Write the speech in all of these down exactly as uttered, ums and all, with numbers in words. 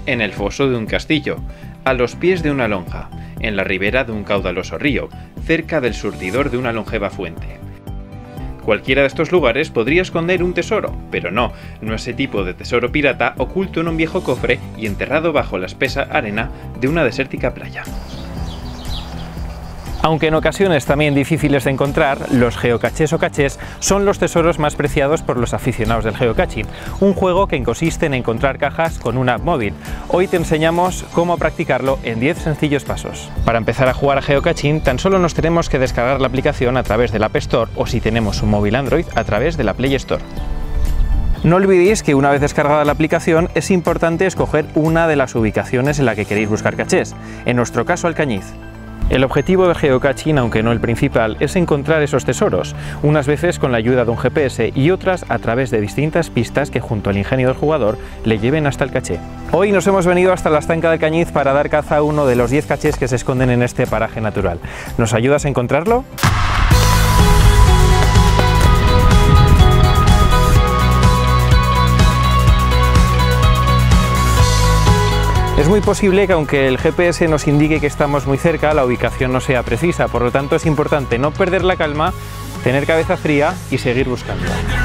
en el foso de un castillo, a los pies de una lonja, en la ribera de un caudaloso río, cerca del surtidor de una longeva fuente. Cualquiera de estos lugares podría esconder un tesoro, pero no, no ese tipo de tesoro pirata oculto en un viejo cofre y enterrado bajo la espesa arena de una desértica playa. Aunque en ocasiones también difíciles de encontrar, los geocachés o cachés son los tesoros más preciados por los aficionados del geocaching, un juego que consiste en encontrar cajas con una app móvil. Hoy te enseñamos cómo practicarlo en diez sencillos pasos. Para empezar a jugar a geocaching, tan solo nos tenemos que descargar la aplicación a través del App Store o, si tenemos un móvil Android, a través de la Play Store. No olvidéis que una vez descargada la aplicación es importante escoger una de las ubicaciones en la que queréis buscar cachés, en nuestro caso Alcañiz. El objetivo del geocaching, aunque no el principal, es encontrar esos tesoros, unas veces con la ayuda de un G P S y otras a través de distintas pistas que junto al ingenio del jugador le lleven hasta el caché. Hoy nos hemos venido hasta la estanca de Alcañiz para dar caza a uno de los diez cachés que se esconden en este paraje natural. ¿Nos ayudas a encontrarlo? Es muy posible que aunque el G P S nos indique que estamos muy cerca, la ubicación no sea precisa, por lo tanto es importante no perder la calma, tener cabeza fría y seguir buscando.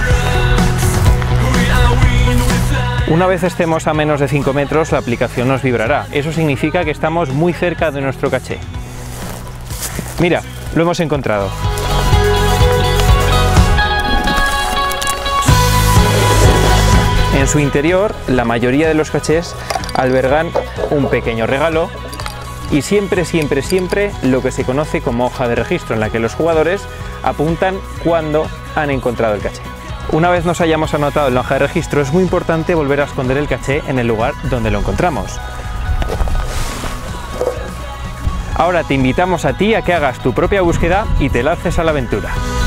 Una vez estemos a menos de cinco metros, la aplicación nos vibrará. Eso significa que estamos muy cerca de nuestro caché. Mira, lo hemos encontrado. En su interior, la mayoría de los cachés albergan un pequeño regalo y siempre, siempre, siempre lo que se conoce como hoja de registro, en la que los jugadores apuntan cuando han encontrado el caché. Una vez nos hayamos anotado en la hoja de registro, es muy importante volver a esconder el caché en el lugar donde lo encontramos. Ahora te invitamos a ti a que hagas tu propia búsqueda y te lances a la aventura.